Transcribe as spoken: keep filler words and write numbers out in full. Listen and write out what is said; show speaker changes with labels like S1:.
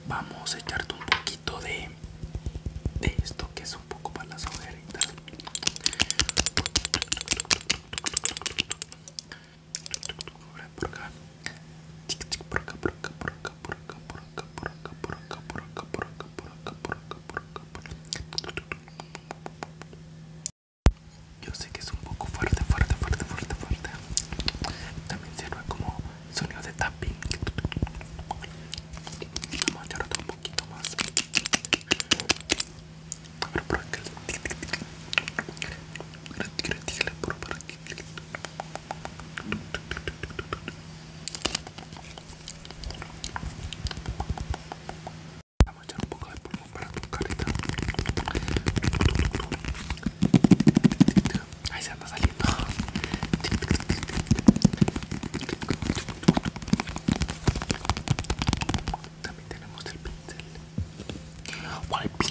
S1: vamos a echarte un poquito de, de esto que es un poco para las ojeritas. Por acá. Por acá, por acá, por acá, por acá, por acá, por acá, por acá, por acá, por acá, por acá, por acá, por acá, por acá. Yo sé que es un poco fuerte, fuerte, fuerte, fuerte, fuerte. También sirve como sonido de tapping. Vamos a echar otro un poquito más. A ver por acá. Tírale por aquí. Vamos a echar un poco de polvo para tu carita. Ahí se anda saliendo. También tenemos el pincel. ¿Cuál pincel?